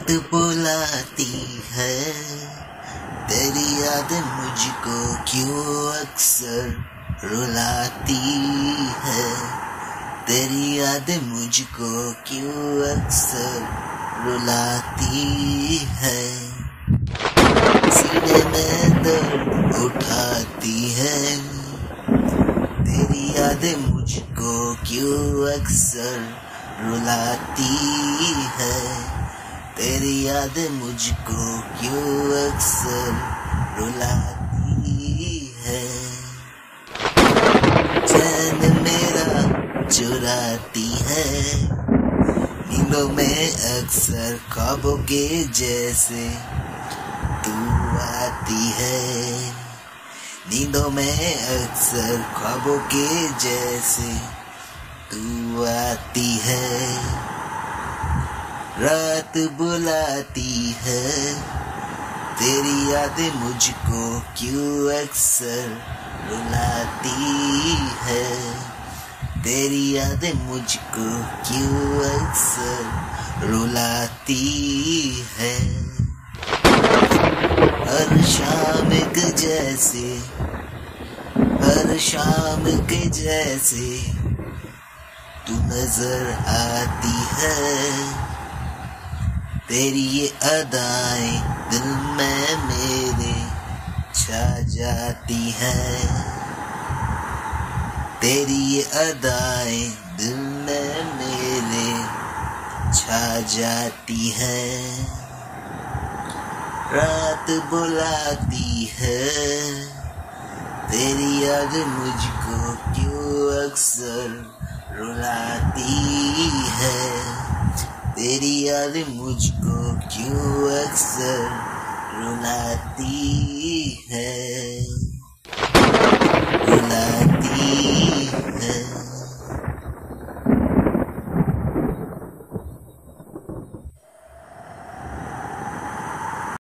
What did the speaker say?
रात बुलाती है, तेरी याद मुझको क्यों अक्सर रुलाती है। तेरी याद मुझको क्यों अक्सर रुलाती है। सीने में दर्द उठाती है, तेरी याद मुझको क्यों अक्सर रुलाती है। तेरी याद मुझको क्यों अक्सर रुलाती है। चैन मेरा चुराती है, नींदों में अक्सर ख्वाबों के जैसे तू आती है। नींदों में अक्सर ख्वाबों के जैसे तू आती है। रात बुलाती है, तेरी यादें मुझको क्यों अक्सर रुलाती है। तेरी यादें मुझको क्यों अक्सर रुलाती है। हर शाम के जैसे, हर शाम के जैसे तू नजर आती है। तेरी ये अदाएं दिल में मेरे छा जाती हैं। तेरी ये अदाएं दिल में मेरे छा जाती हैं। रात बुलाती है, तेरी याद मुझको क्यों अक्सर रुलाती है। तेरी याद मुझको क्यों अक्सर रुलाती है।